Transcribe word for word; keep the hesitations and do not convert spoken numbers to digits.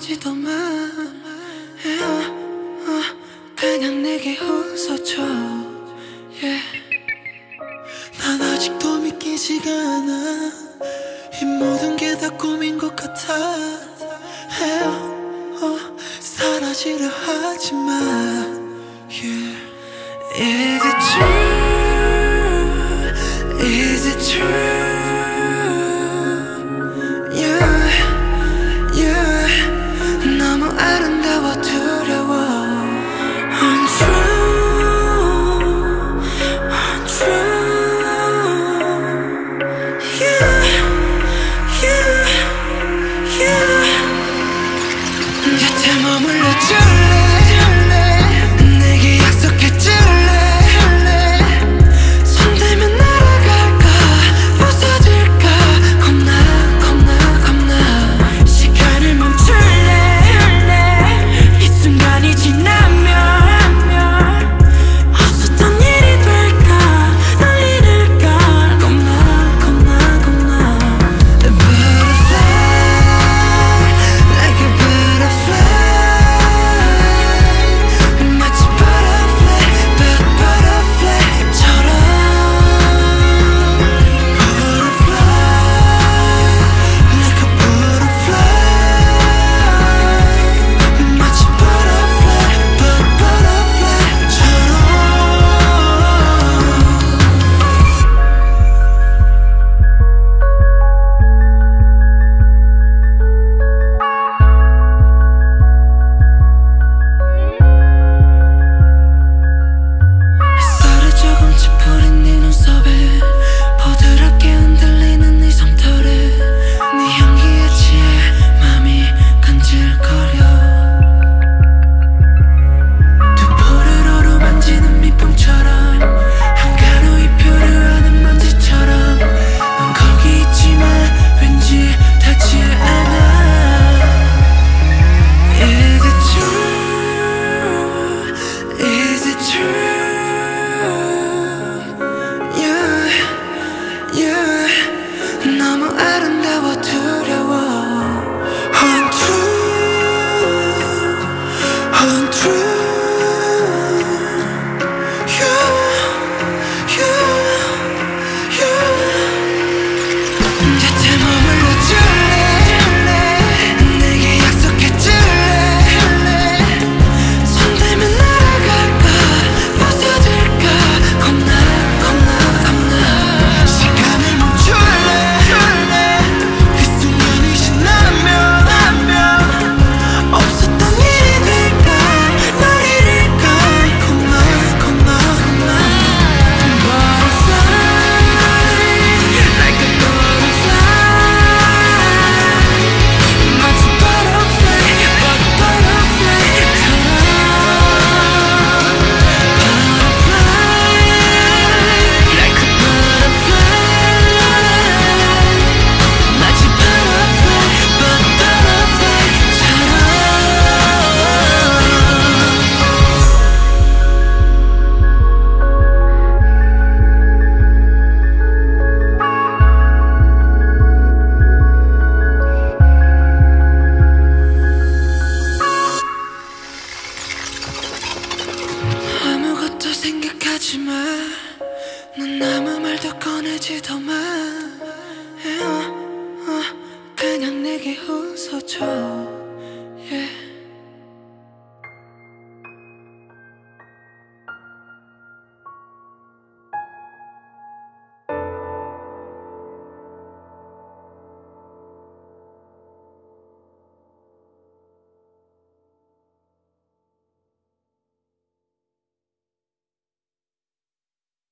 꺼내지도 마. yeah. 어, 그냥 내게 웃어줘. yeah. 난 아직도 믿기지가 않아. 이 모든 게 다 꿈인 것 같아. yeah. 어, 사라지려 하지 마. yeah. Is it true? Is it true? 너무 아름다워 두려워. Untrue, untrue. Yeah, yeah, yeah. 곁에 머물러 줄래? 내게 약속해줄래? 손 대면 날아갈까? 부서질까? 겁나 겁나 겁나. 시간을 멈출래? 이 순간이 지나면 없었던 일이 될까? 널 잃을까? 겁나 겁나 겁나. A butterfly, like a butterfly. 마치 butterfly, but butterfly처럼. Butterfly, like a butterfly. 마치 butterfly, but butterfly처럼. 햇살을 조금씩 뿌린 네 눈썹에 부드럽게 흔들리는 네 솜털에 네 향기에 취해 맘이 간질거려. 두 볼을 어루만지는蜜蜂처럼 한가로이 표류하는 먼지처럼 넌 거기 있지만 왠지 닿지 않아. Is it true? Is it true? Yeah, yeah. 너무 아름다워 두려워. Untrue, untrue. Yeah, yeah, yeah. 곁에 머물러 줄래? 내게 약속해줄래? 손 대면 날아갈까? 부서질까? 겁나 겁나 겁나. 시간을 멈출래? 이 순간이 지나면 없었던 일이 될까? 널 잃을까? 겁나 겁나 겁나. Butterfly, like a butterfly. 마치 butterfly, but butterfly처럼. Butterfly, like a butterfly. 마치 butterfly, but butterfly처럼. 아무것도 생각하지 마. 넌 아무 말도 꺼내지도 마.